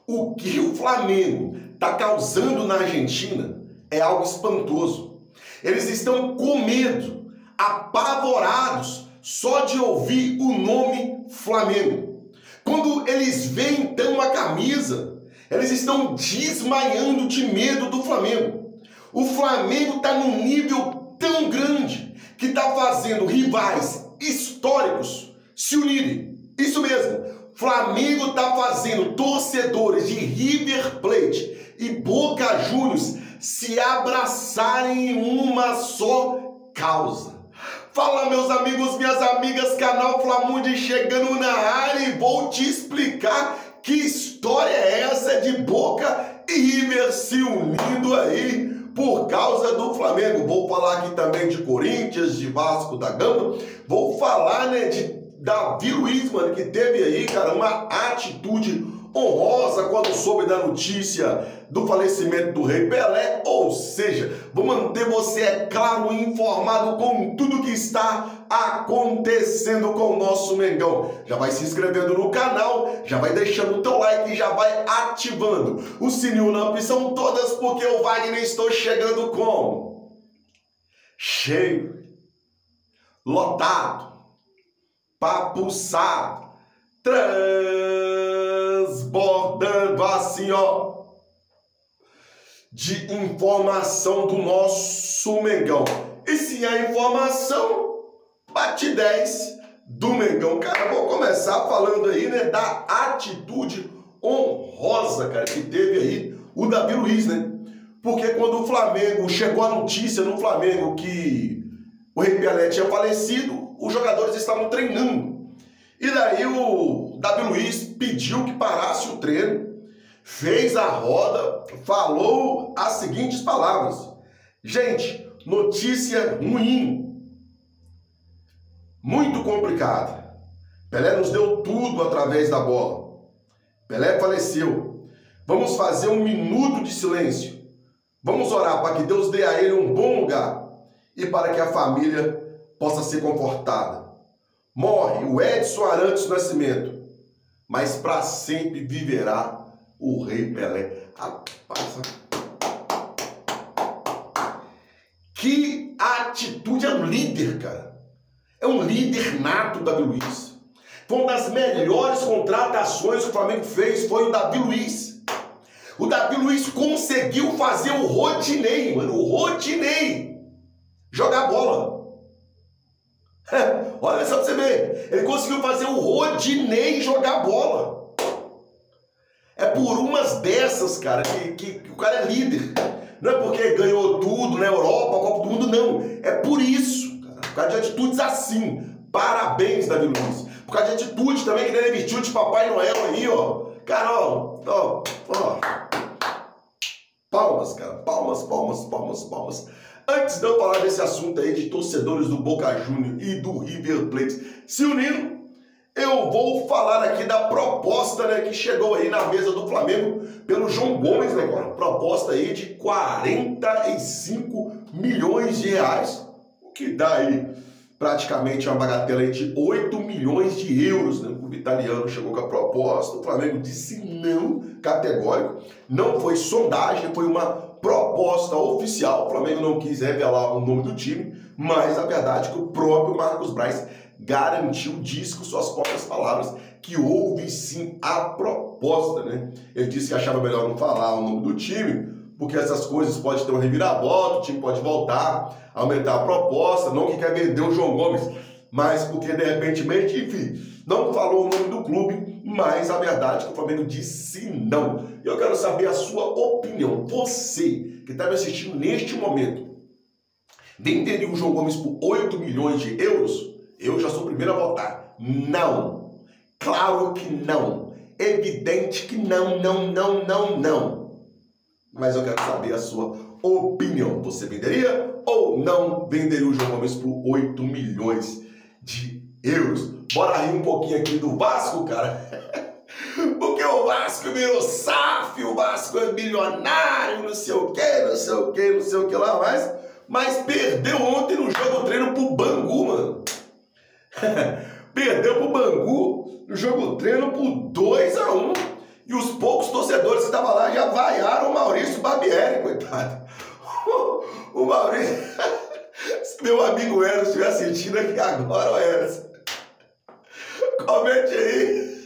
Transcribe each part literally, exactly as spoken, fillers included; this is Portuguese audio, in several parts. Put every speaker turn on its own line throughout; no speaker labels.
O que o Flamengo está causando na Argentina é algo espantoso. Eles estão com medo, apavorados, só de ouvir o nome Flamengo. Quando eles veem então a camisa, eles estão desmaiando de medo do Flamengo. O Flamengo está num nível tão grande que está fazendo rivais históricos se unirem. Isso mesmo, Flamengo está fazendo torcedores de River Plate e Boca Juniors se abraçarem em uma só causa. Fala, meus amigos, minhas amigas, canal Flamundi chegando na área e vou te explicar que história é essa de Boca e River se unindo aí por causa do Flamengo. Vou falar aqui também de Corinthians, de Vasco da Gama, vou falar, né, de Davi Luiz, mano, que teve aí, cara, uma atitude honrosa quando soube da notícia do falecimento do Rei Pelé, ou seja, vou manter você, é claro, informado com tudo que está acontecendo com o nosso Mengão. Já vai se inscrevendo no canal, já vai deixando o teu like e já vai ativando o sininho na opção todas, porque o Wagner estou chegando com cheio, lotado, papuçado, transbordando assim, ó, de informação do nosso Mengão. E se a informação bate dez do Mengão. Cara, vou começar falando aí, né, da atitude honrosa, cara, que teve aí o Davi Luiz, né? Porque quando o Flamengo, chegou a notícia no Flamengo que o Rei Pelé tinha falecido, os jogadores estavam treinando. E daí o Davi Luiz pediu que parasse o treino, fez a roda, falou as seguintes palavras: gente, notícia ruim, muito complicada. Pelé nos deu tudo através da bola. Pelé faleceu. Vamos fazer um minuto de silêncio. Vamos orar para que Deus dê a ele um bom lugar e para que a família possa ser confortada. Morre o Edson Arantes do Nascimento, mas para sempre viverá o Rei Pelé. Rapaz, que atitude! É um líder, cara. É um líder nato, o Davi Luiz. Foi uma das melhores contratações que o Flamengo fez, foi o Davi Luiz. O Davi Luiz conseguiu fazer o Rodinei, mano, o Rodinei jogar bola. Olha só pra você ver, ele conseguiu fazer o Rodinei jogar bola. É por umas dessas, cara, que, que, que o cara é líder. Não é porque ganhou tudo na Europa, a Copa do Mundo, não. É por isso, cara, por causa de atitudes assim. Parabéns, Davi Luiz. Por causa de atitude também, que ele vestiu de Papai Noel aí, ó. Cara, ó, ó, ó. Palmas, cara, palmas, palmas, palmas, palmas. Antes de eu falar desse assunto aí de torcedores do Boca Juniors e do River Plate se unindo, eu vou falar aqui da proposta, né, que chegou aí na mesa do Flamengo pelo João Gomes, né, cara? Proposta aí de quarenta e cinco milhões de reais, o que dá aí praticamente uma bagatela aí de oito milhões de euros, né? O italiano chegou com a proposta, o Flamengo disse não, categórico, não foi sondagem, foi uma proposta oficial. O Flamengo não quis revelar o nome do time, mas a verdade é que o próprio Marcos Braz garantiu, disse com suas próprias palavras, que houve sim a proposta, né? Ele disse que achava melhor não falar o nome do time, porque essas coisas podem ter uma reviravolta, o time pode voltar, aumentar a proposta, não que quer vender o João Gomes, mas porque de repente, enfim, não falou o nome do clube, mas a verdade é que o Flamengo disse não. Eu quero saber a sua opinião. Você que está me assistindo neste momento, venderia o João Gomes por oito milhões de euros? Eu já sou o primeiro a votar. Não. Claro que não. Evidente que não, não, não, não, não. Mas eu quero saber a sua opinião. Você venderia ou não venderia o João Gomes por oito milhões de euros? Bora rir um pouquinho aqui do Vasco, cara. Porque o Vasco virou S A F, o Vasco é milionário, não sei o que, não sei o que, não sei o que lá mais. Mas perdeu ontem no jogo treino pro Bangu, mano. Perdeu pro Bangu no jogo treino por dois a um. E os poucos torcedores torcedores que estavam lá já vaiaram o Maurício Barbieri, coitado. O Maurício... Se meu amigo Eros estiver assistindo aqui agora, ó Eros, comente aí.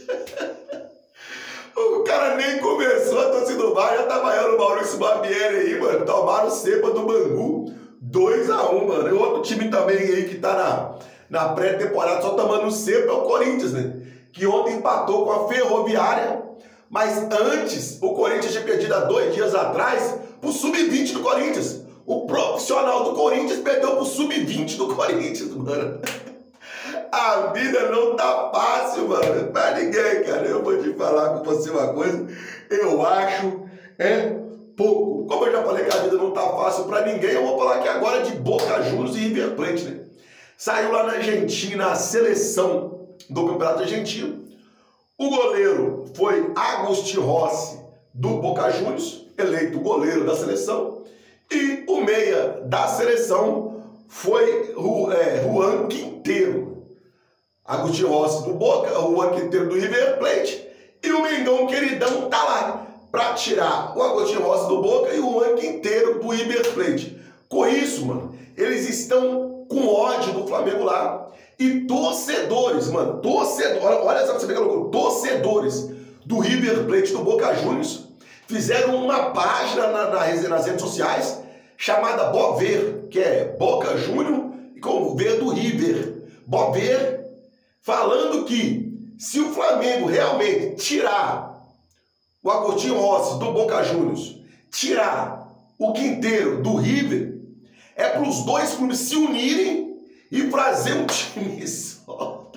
O cara nem começou a torcida do Bar, já tá vaiando o Maurício Barbieri aí, mano. Tomaram cepa do Bangu, dois a um, mano. E outro time também aí que tá na, na pré-temporada só tomando cepa é o Corinthians, né? Que ontem empatou com a Ferroviária, mas antes o Corinthians tinha perdido há dois dias atrás pro sub vinte do Corinthians. O profissional do Corinthians perdeu pro sub vinte do Corinthians, mano. A vida não tá fácil, mano, pra ninguém, cara. Eu vou te falar com você uma coisa, eu acho é pouco. Como eu já falei que a vida não tá fácil pra ninguém, eu vou falar aqui agora de Boca Juniors e River Plate, né? Saiu lá na Argentina a seleção do Campeonato Argentino. O goleiro foi Agustín Rossi, do Boca Juniors, eleito goleiro da seleção. E o meia da seleção foi é, Juan Quintero. Agustín Rossi do Boca, Juan Quintero do River Plate. E o Mengão queridão tá lá para tirar o Agustín Rossi do Boca e o Juan Quintero do River Plate. Com isso, mano, eles estão com ódio do Flamengo lá. E torcedores, mano, torcedores, olha só pra você ver que loucura, torcedores do River Plate do Boca Juniors fizeram uma página na, na, nas redes sociais chamada Bover, que é Boca Juniors e com o V do River. Bover, falando que se o Flamengo realmente tirar o Agustín Rossi do Boca Juniors, tirar o Quintero do River, é para os dois clubes se unirem e fazer um time só.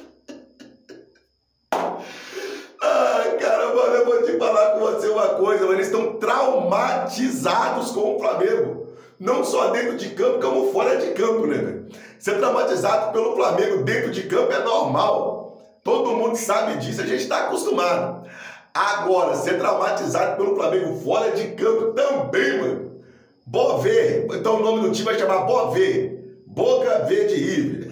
Ai, cara, mano, eu vou te falar com você uma coisa, mano, eles estão traumatizados com o Flamengo. Não só dentro de campo, como fora de campo, né, velho? Ser traumatizado pelo Flamengo dentro de campo é normal. Todo mundo sabe disso, a gente está acostumado. Agora, ser traumatizado pelo Flamengo fora de campo também, mano. Bover, então o nome do time vai chamar Bover. Boca Verde River.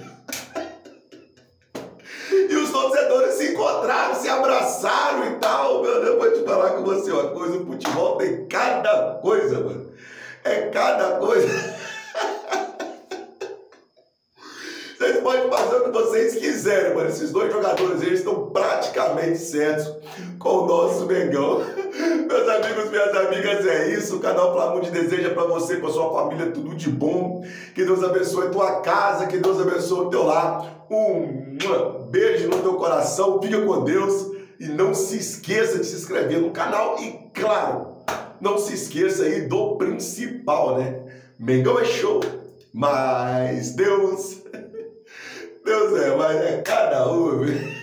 E os torcedores se encontraram, se abraçaram e tal. Meu Deus, eu vou te falar com você uma coisa, o futebol tem cada coisa, mano. É cada coisa. Vocês podem fazer o que vocês quiserem, mano. Esses dois jogadores, eles estão praticamente certos com o nosso Mengão. Meus amigos, minhas amigas, é isso. O canal Flamundi deseja para você, para sua família, tudo de bom. Que Deus abençoe a tua casa, que Deus abençoe o teu lar. Um beijo no teu coração, fica com Deus. E não se esqueça de se inscrever no canal. E claro, não se esqueça aí do principal, né? Mengão é show, mas Deus... Deus é, mas é cada um, viu?